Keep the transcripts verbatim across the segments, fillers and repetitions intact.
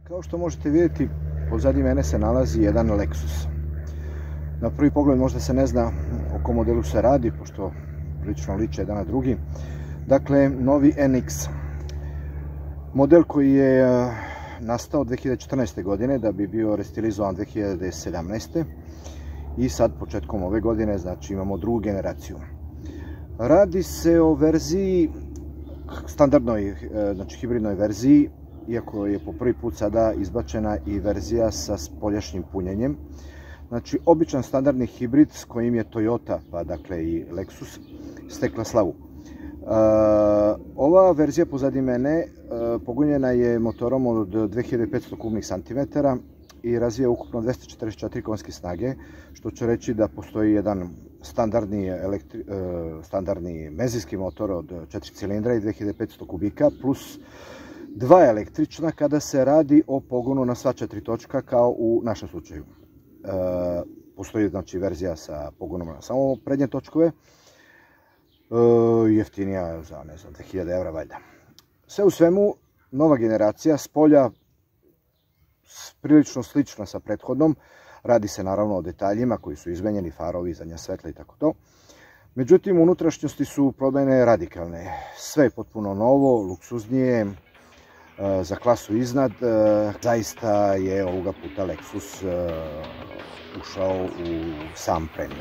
Kao što možete vidjeti, pozadi mene se nalazi jedan Lexus. Na prvi pogled možda se ne zna o kom modelu se radi, pošto prilično liče jedan na drugi. Dakle, novi N X. Model koji je nastao dve hiljade četrnaeste. godine da bi bio restilizovan dve hiljade sedamnaeste. i sad početkom ove godine, znači imamo drugu generaciju. Radi se o verziji, standardnoj, znači hibridnoj verziji, iako je po prvi put sada izbačena i verzija sa spoljašnjim punjenjem. Znači, običan standardni hibrid s kojim je Toyota, pa dakle i Lexus, stekla slavu. Uh, ova verzija pozadi mene uh, pogonjena je motorom od dve hiljade petsto kubnih santimetara i razvija ukupno dvesta četrdeset četiri konjske snage, što će reći da postoji jedan standardni, elektri, uh, standardni benzinski motor od četiri cilindra i dve hiljade petsto kubika plus dva električna kada se radi o pogonu na sva četiri točka kao u našem slučaju. Uh, postoji znači verzija sa pogonom na samo prednje točkove, uh, jeftinija za ne znam dve hiljade evra valjda. Sve u svemu nova generacija, spolja prilično slična sa prethodnom, radi se naravno o detaljima koji su izmenjeni, farovi, zadnja svetla i tako to. Međutim, unutrašnjosti su promjene radikalne, sve je potpuno novo, luksuznije, za klasu iznad. Zaista je ovoga puta Lexus ušao u sam premium.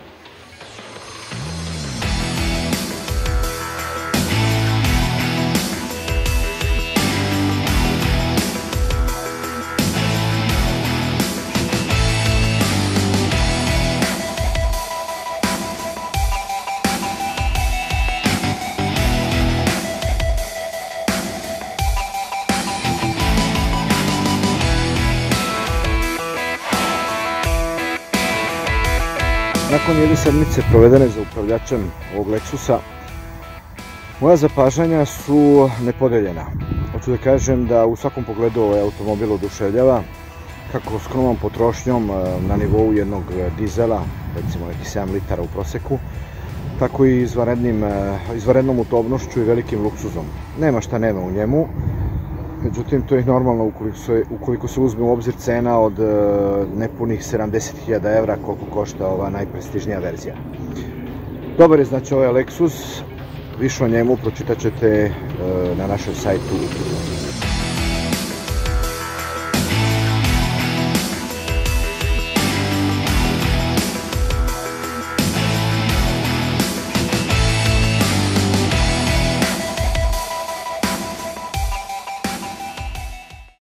Nakon jedne sedmice provedene za upravljačem ovog Lexusa, moja zapažanja su nepodeljena. Hoću da kažem da u svakom pogledu ovaj automobil oduševljava, kako skromnom potrošnjom na nivou jednog dizela, recimo neki sedam litara u proseku, tako i izvanrednom udobnošću i velikim luksuzom. Nema šta nema u njemu, međutim to je normalno ukoliko se, ukoliko se uzme u obzir cena od nepunih sedamdeset hiljada evra koliko košta ova najprestižnija verzija. Dobar je znači ovaj Lexus, više o njemu pročitat ćete na našem sajtu.